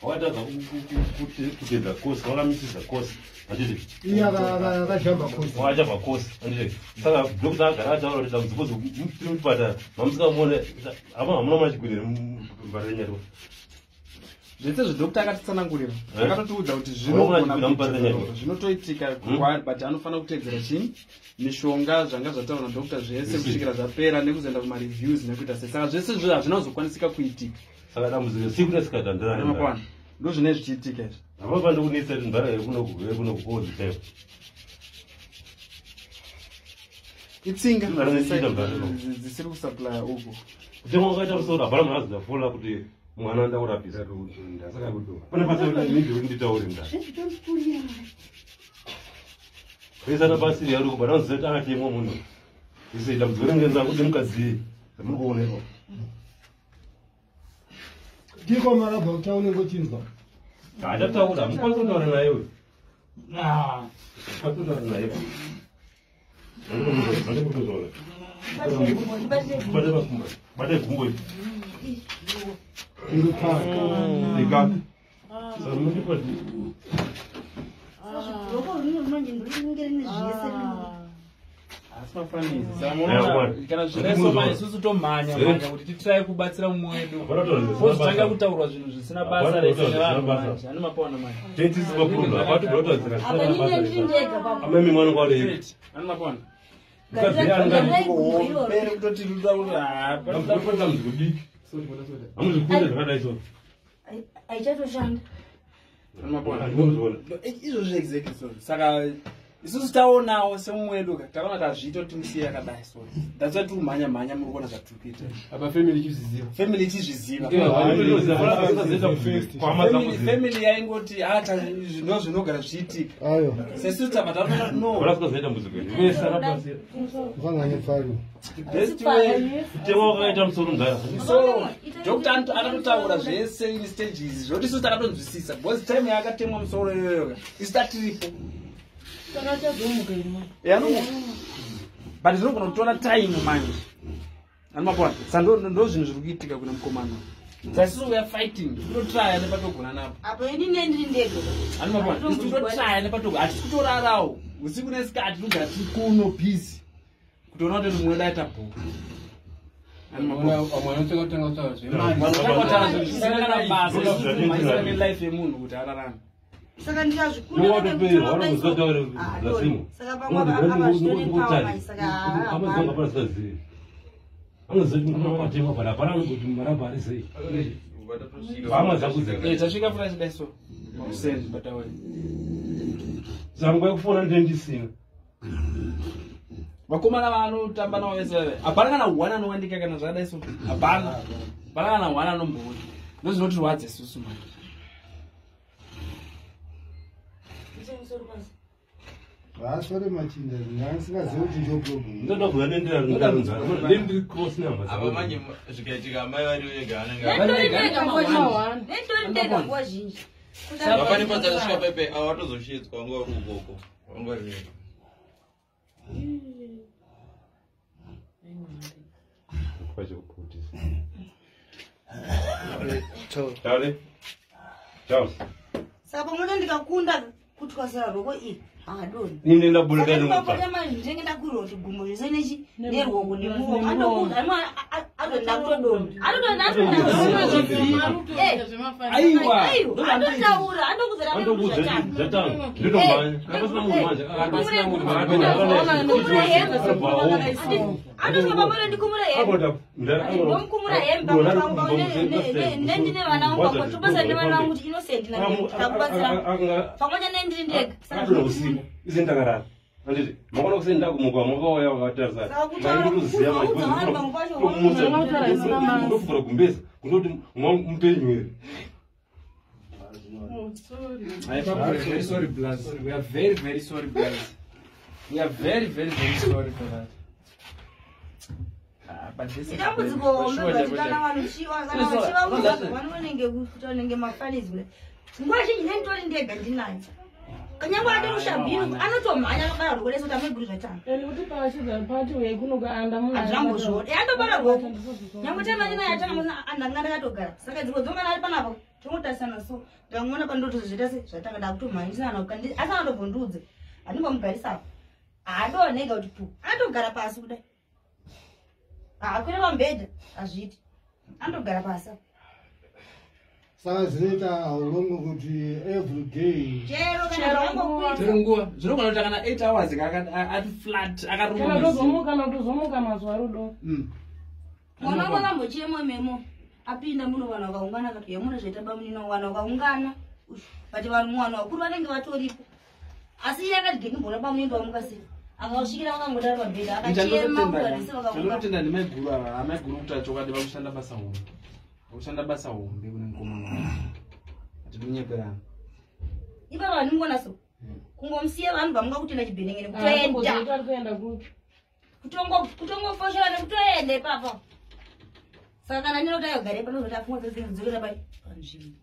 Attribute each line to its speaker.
Speaker 1: Wakatadza kuteedza kosi, wakamitsisa kosi. Handiti?
Speaker 2: Iya akajamba kosi.
Speaker 1: Wakachabva kosi. Handiti? Saka dokta agara ataura kuti dambudziko tiri muchipatara. Mamusikamuona hamuna machigwirire mumbatara renyatwa.
Speaker 3: Zvese zvidokta akatitsanangurira. Akatotiudza kuti zvinotoitika but anofanira kutedzera chini mishonga zvanga zvataura nadokta zvese kusvikira zvapera nekuzoenda kumareviews nekuita sei. Saka zvese izvozvo hazvina kuzokwanisika kuitika.
Speaker 1: Saka dambudziko siku nesikadhandira.
Speaker 3: Mapana. Ndozvine zvichiitika izvi.
Speaker 1: Hapapa ndokunetsa kuti mbara yekunokukozitaiwa.
Speaker 3: Itsinga dzisiri kusuplya uku.
Speaker 1: Kutemwa wakaita musoro hapana makazodafola kuti mwana ndakurapisa pane basa nindi nditaure nda pesana basi yari kubana zeta akatemwa munhu ise dambudziko ngenza kuti mukadzi muri kuoneka
Speaker 2: Ndiko marabha utaone ngochinzwa.
Speaker 1: Achataura mukwanisa kutaura naye uyu. Kutaura naye. Bate gumbo.
Speaker 3: Kana zvinesoma isusu tomhanya kuti titrai kubatsira mumwe wedu pozotanga kutaurwa zvinhu zvisina basa rese nevanhu manje ane mapaona manje
Speaker 1: amemi mwana kwari
Speaker 3: ane mapaona kutoti
Speaker 1: amuzvikunda zvakadai so
Speaker 4: aichatoshanda
Speaker 3: izvozvo exactly so saka isusu taonawo semumwe wedu takaona tazviita kuti musiye yakadai so that's why tikumhanya mhanya muri kuona zvatiri kuita
Speaker 2: apa family ichizviziva
Speaker 3: family yaingoti hata ndo zvinogara zviitika
Speaker 2: ayo
Speaker 3: sesu tabata no
Speaker 1: vakazoita muziko
Speaker 2: vanganye pfari
Speaker 3: best way
Speaker 1: kutemwa wakaita musoro nzara
Speaker 3: so doctor akatotaura zvese in stages zvoti isusu takatonzwisisa because time yaakatemwa musoro iyoyo isitaripo but zvinogona kutora time manje animapona sando ndo zvinhu zviri kuitika kuna mukomana sasisi we are fighting totraya nepatogona napo
Speaker 4: apo ini nendiri ndega
Speaker 3: animapona totraya nepatogona hatisi kutorarawo usiku nesikati togara tiri kuno busy kutoona kuti mumwe wedu aita bhuku life yemunhu kuti ararame
Speaker 4: saka ndikazvikunda saka pamwe avazvitori pawa saka
Speaker 3: tasvika fresh daiso makusendi batawe
Speaker 1: zangwa yekufona ndendisina
Speaker 3: vakomana vanotamba navo vese vave hapana kana hwana anowandika kana zvakadaiso hapana kana hwana anomboona ndozvinotirwadza isusu manje
Speaker 2: vasore machinda ngasingazivi kuti ndo problem
Speaker 1: ndoda kuva nendiri cross number
Speaker 5: apa manje zvikaitika amai vari vega
Speaker 4: ndendega nguva zhinji
Speaker 5: vapane padzakasvika pepe awatozoshiedzwa wanga uri ukoko wanga uri vega
Speaker 4: saka pamwe ndikakunda kutwasira roko iri adoni
Speaker 1: ini ndaburuka
Speaker 4: ndenge ndakurira kuti gumbo zvese nechi nerwongo nemuoko andotaura andosvika pamwene ndikumura hembendomkumura hembe nendine vana vangu tobasa nevana vangu kuti inosendi ndakubatsira pamwene nendiri ndega
Speaker 1: ize ndakarara anditi makona kuseni ndakumuka makauya wakatarisa ndokuvhura gumbeza kundoti mupenyu here
Speaker 3: very sorry Blaz. We are very very sorry Blaz. We are very very very sorry for that. But this is
Speaker 4: kanyangwa ati mushabhinu anotomhanya akabara rwoko leso tameguri zvatanga
Speaker 6: kuti pashidza pati weikunokaanda munhu
Speaker 4: azvambozvoda yandobara rwoko nyangwe temanyina yatanga munhu andanga ndakatogara saka dzimwe dzongana ari panapo totarisana so ndamuona pandotozvita se zvatakada kutomhanyisana ukandi asangandobvundudze andimbomugarisa aadonega kuti pu andogara pasi kudai akwira pambedha azviti andogara pasi
Speaker 2: saka zvinoita ulongo kuti every day
Speaker 4: chero kana vangokuita
Speaker 3: nguva zvinogona kuti kana 8 hours ati flat
Speaker 6: kana tozomuka mazuva rudo
Speaker 4: mwana wangu akambochemo memo apinda muno vanhu vakaungana akati yemuna zvaita bamunino vanhu vakaungana bati vanhu vanhu vakuru vanenge vatoripo asi iye akati genimbona bamunendo vamukasira akasvikira vakangodara pabhedha akachema kuvarisi
Speaker 3: vakaunganotenda ndimaiguru ava amaiguru kuti achokadi vakushanda basa hombe vakushanda basa hombe kune mukomana atimunyeperana
Speaker 4: ipapa vandimona so kungomusiya vanhu vamunga kutenda chibhenengene kutoenda kutongofoshera nekutoenda ipapa saka kana ndinoti ayogare pano zoti afunga dzedzedzokera panzvimbo